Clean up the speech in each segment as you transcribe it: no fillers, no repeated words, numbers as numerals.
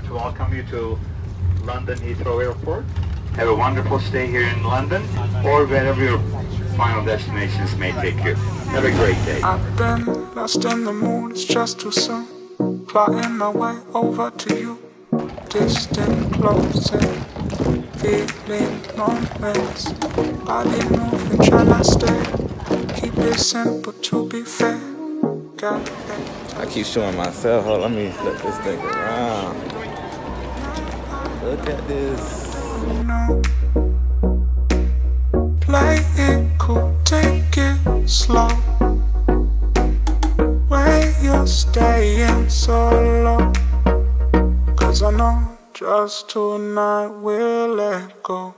to welcome you to London Heathrow Airport. Have a wonderful stay here in London or wherever your final destinations may take you. Have a great day. I've been lost in the mood, it's just too soon. Plotting my way over to you. Distant closing, feeling moments. Body moving, tryna stay. Keep it simple to be fair. I keep showing myself. Hold on, let me flip this thing around. Look at this. Play it cool, take it slow. Where you're staying so low. Cause I know just tonight we'll let go.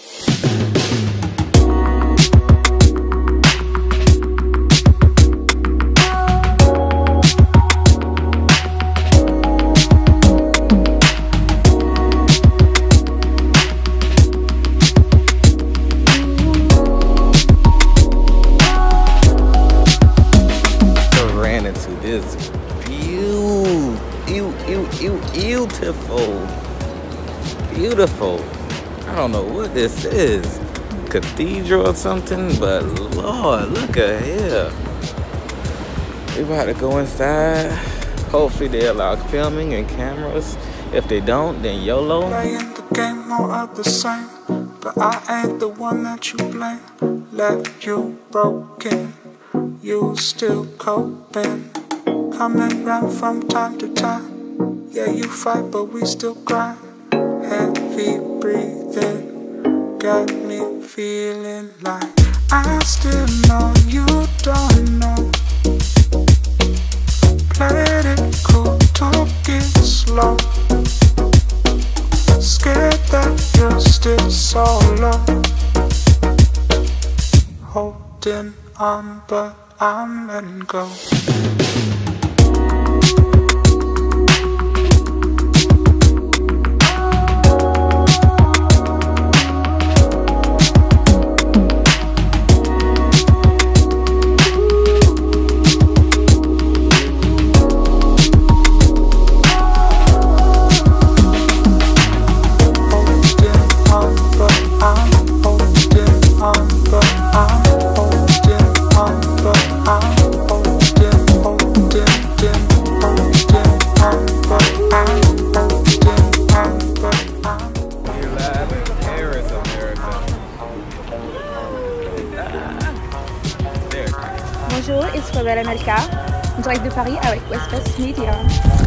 This beautiful. I don't know what this is, cathedral or something, but Lord, look at here. We about to go inside. Hopefully they allow filming and cameras. If they don't, then YOLO. Playing the game more of the same, but I ain't the one that you blame. Left you broken, you still coping. Coming round from time to time. Yeah, you fight, but we still grind. Heavy breathing got me feeling like I still know you don't know. Played it cool, took it slow. Scared that you're still solo. Holding on, but I'm letting go. Bonjour, it's Fabella Melka, en direct de Paris avec WestBest Media.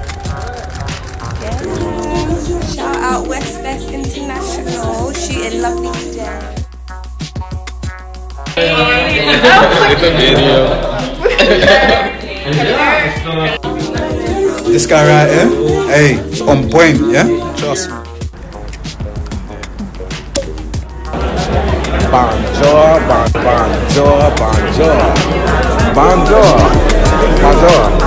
Yeah. Shout out WestBest International, shooting lovely today. It's a video. This guy right here, hey, it's on point, yeah? Trust me. Bonjour, bonjour, bonjour, bonjour, bonjour.